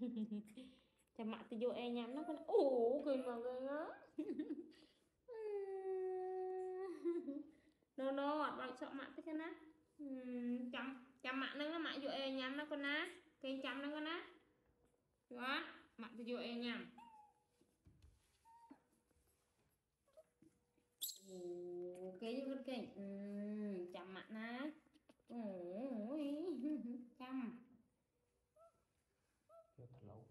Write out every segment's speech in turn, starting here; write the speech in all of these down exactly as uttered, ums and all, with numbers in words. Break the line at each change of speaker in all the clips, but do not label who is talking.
chả mạ thì vô e nhắm nó con ủ cười mà cười ngớ. No no bạn sợ mạ thế na chăm chăm mạ nó mạ vô e nhắm nó con na cái chăm nó con na đó mạ thì vô e nhắm cái như con kênh chăm mạ na ôi chăm
thật lâu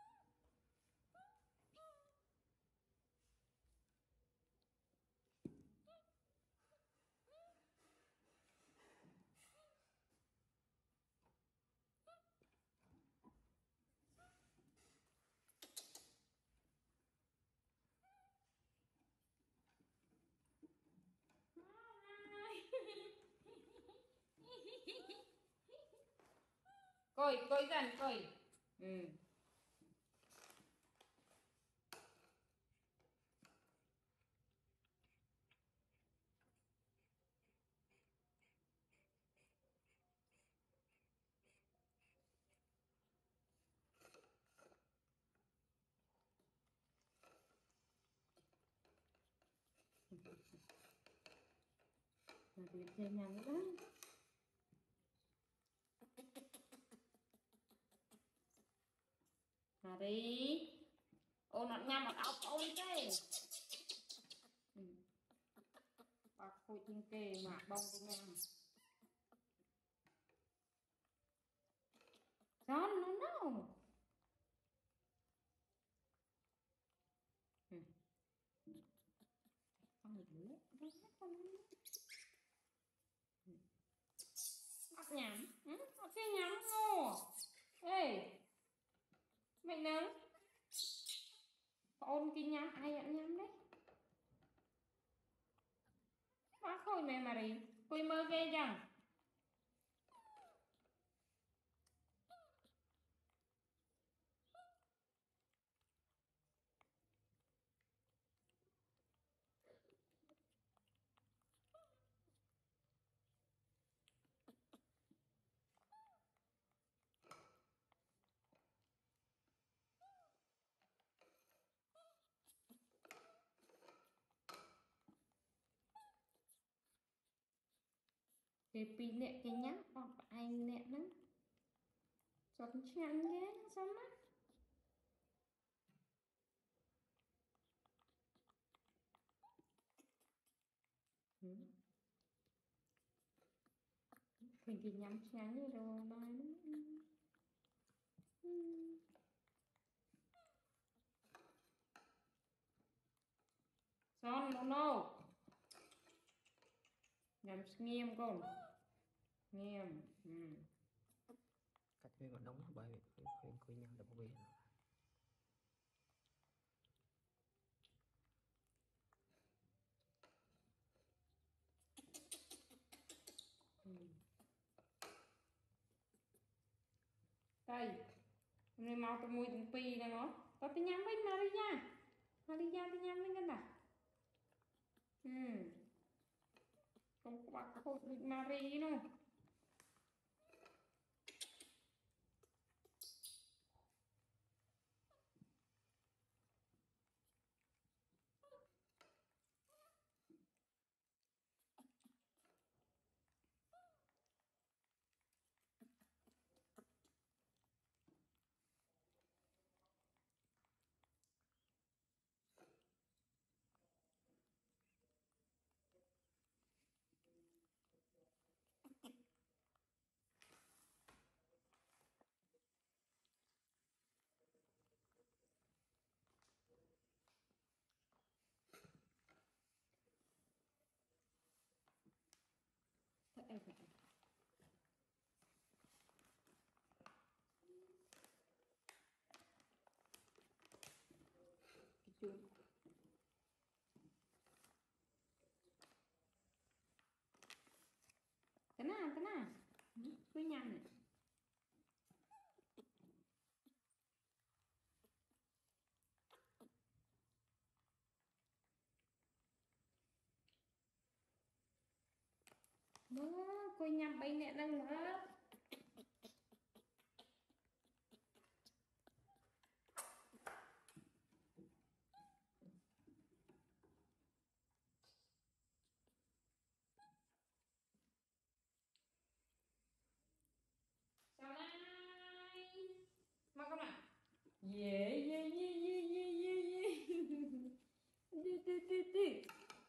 coi coi dần coi ừ mà thì chơi nhà nữa đó đi ô nó nhằm một ốc ôi cái ừ. bạc khôi tinh kề mà bông cái nhằm John no no ừ. con này nữa con ốc nhắm ừ. ốc cái nhắm ngô ê mày nâng ôn cái nhắm ai ăn nhắm đấy bác khôi mẹ mà đi quỳ mơ ghê chẳng cái pin nè cái nhá còn anh nè nó chọn chán ghê sao má ừ. mình thì nhắm chán như rồi nói ừ. Son no no nhắm nghiêm con nghiêm ừ.
cách với mà đóng bởi vì khuyên khuyên nhau là bởi vì
Ừ. đây người mau tôi mùi từng pi này nó có tôi nhắm với Maria Maria tôi nhắm với cái nào ừ không có bạc khôi Maria đâu thật em phải cái chuối cái nào cái nào với nhầm này đó coi nhầm bay nè đang nữa mà các bạn yeah yeah yeah yeah yeah yeah yeah đi đi đi đi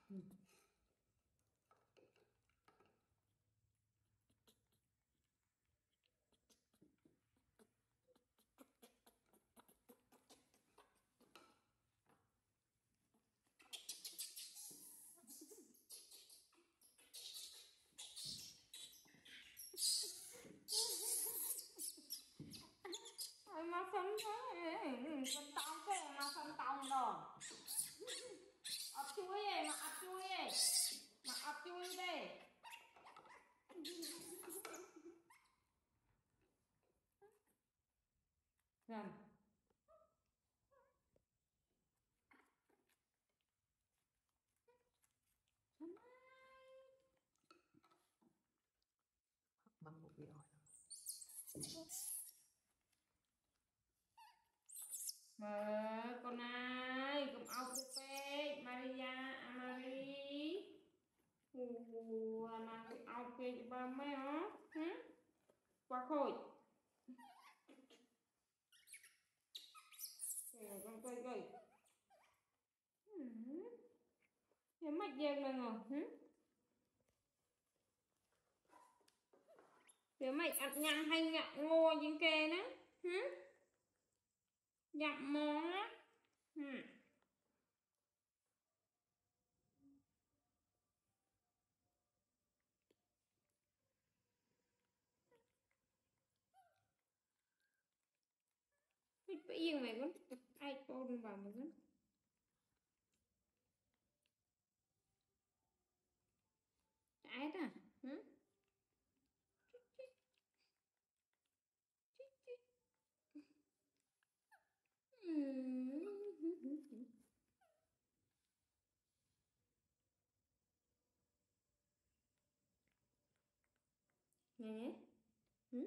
mà phân phân tông cái mà phân tông rồi ấp chuối ấy mà ấp chuối ấy mà ấp chuối đây gần
Băng một video
mà con này cầm ao cái Maria Amari ù là cái ao cái ba mấy hả quá khôi rồi con cây cây cái mắt dèm này ngờ cái mày ăn nhầm hay nhậm ngô những kê đó nhậm món á bây giờ mày con ai tôn vào mày con trái à hử nè hử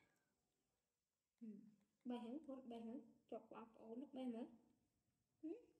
bài hứng thôi bài hứng chọc vào ổ nước bên nữa